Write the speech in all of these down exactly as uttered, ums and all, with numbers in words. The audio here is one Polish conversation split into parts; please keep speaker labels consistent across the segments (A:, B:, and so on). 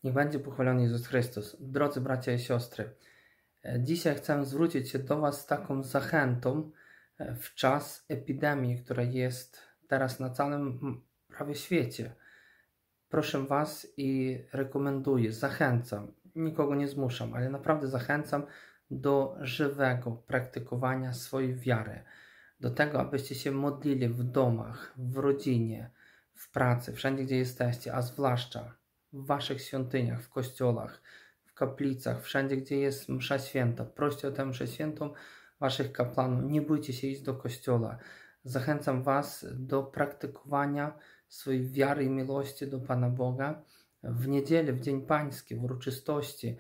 A: Niech będzie pochwalony Jezus Chrystus. Drodzy bracia i siostry, dzisiaj chcę zwrócić się do Was z taką zachętą w czas epidemii, która jest teraz na całym prawie świecie. Proszę Was i rekomenduję, zachęcam, nikogo nie zmuszam, ale naprawdę zachęcam do żywego praktykowania swojej wiary, do tego, abyście się modlili w domach, w rodzinie, w pracy, wszędzie gdzie jesteście, a zwłaszcza w Waszych świątyniach, w kościołach, w kaplicach, wszędzie gdzie jest msza święta. Proście o tę mszę świętą Waszych kapłanów, nie bójcie się iść do kościoła. Zachęcam Was do praktykowania swojej wiary i miłości do Pana Boga w niedzielę, w Dzień Pański, w uroczystości.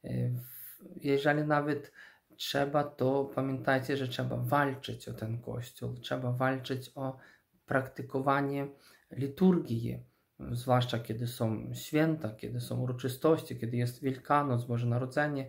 A: Jeżeli nawet trzeba, to pamiętajcie, że trzeba walczyć o ten Kościół, trzeba walczyć o praktykowanie liturgii, zwłaszcza kiedy są święta, kiedy są uroczystości, kiedy jest Wielkanoc, Boże Narodzenie,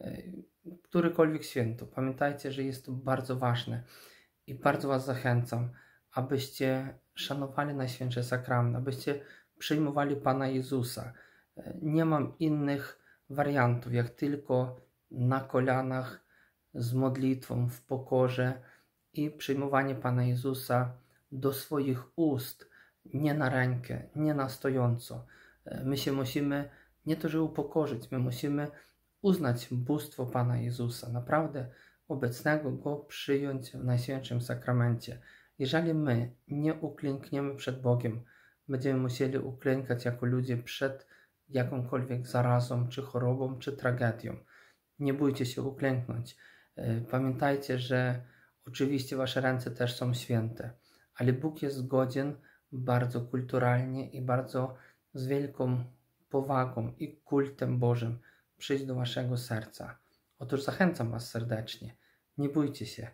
A: którekolwiek święto. Pamiętajcie, że jest to bardzo ważne i bardzo Was zachęcam, abyście szanowali Najświętszy Sakrament, abyście przyjmowali Pana Jezusa. Nie mam innych wariantów, jak tylko na kolanach, z modlitwą, w pokorze i przyjmowanie Pana Jezusa do swoich ust, nie na rękę, nie na stojąco. My się musimy nie to, że upokorzyć, my musimy uznać bóstwo Pana Jezusa, naprawdę obecnego Go przyjąć w Najświętszym Sakramencie. Jeżeli my nie uklękniemy przed Bogiem, będziemy musieli uklękać jako ludzie przed jakąkolwiek zarazą, czy chorobą, czy tragedią. Nie bójcie się uklęknąć. Pamiętajcie, że oczywiście Wasze ręce też są święte, ale Bóg jest godzien bardzo kulturalnie i bardzo z wielką powagą i kultem Bożym przyjść do Waszego serca. Otóż zachęcam Was serdecznie. Nie bójcie się.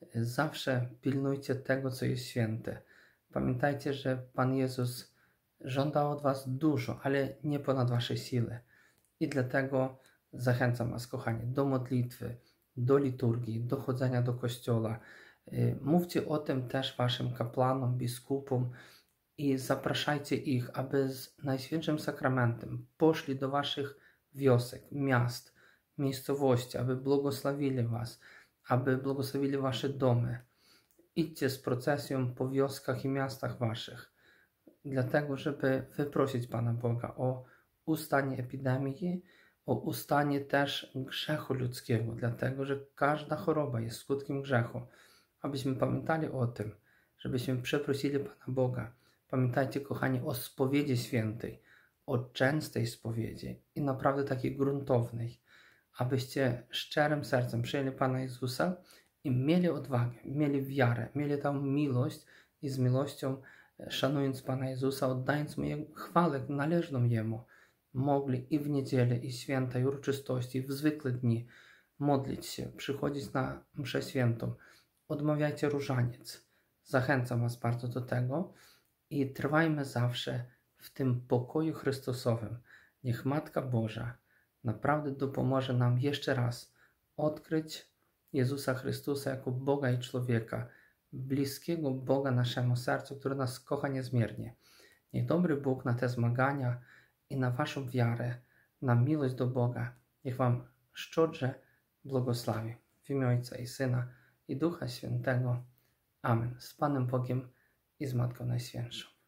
A: Zawsze pilnujcie tego, co jest święte. Pamiętajcie, że Pan Jezus żąda od Was dużo, ale nie ponad Wasze siły. I dlatego zachęcam Was, kochani, do modlitwy, do liturgii, do chodzenia do kościoła. Mówcie o tym też Waszym kapłanom, biskupom i zapraszajcie ich, aby z Najświętszym Sakramentem poszli do Waszych wiosek, miast, miejscowości, aby błogosławili Was, aby błogosławili Wasze domy. Idźcie z procesją po wioskach i miastach Waszych, dlatego żeby wyprosić Pana Boga o ustanie epidemii, o ustanie też grzechu ludzkiego, dlatego że każda choroba jest skutkiem grzechu. Abyśmy pamiętali o tym, żebyśmy przeprosili Pana Boga. Pamiętajcie, kochani, o spowiedzi świętej, o częstej spowiedzi i naprawdę takiej gruntownej, abyście szczerym sercem przyjęli Pana Jezusa i mieli odwagę, mieli wiarę, mieli tą miłość i z miłością, szanując Pana Jezusa, oddając Mu chwałę należną Jemu, mogli i w niedzielę, i święta, i uroczystości, i w zwykłe dni modlić się, przychodzić na mszę świętą. Odmawiajcie różaniec. Zachęcam Was bardzo do tego i trwajmy zawsze w tym pokoju Chrystusowym. Niech Matka Boża naprawdę dopomoże nam jeszcze raz odkryć Jezusa Chrystusa jako Boga i człowieka, bliskiego Boga naszemu sercu, który nas kocha niezmiernie. Niech dobry Bóg na te zmagania i na Waszą wiarę, na miłość do Boga, niech Wam szczodrze błogosławi. W imię Ojca i Syna i Ducha Świętego. Amen. Z Panem Bogiem i z Matką Najświętszą.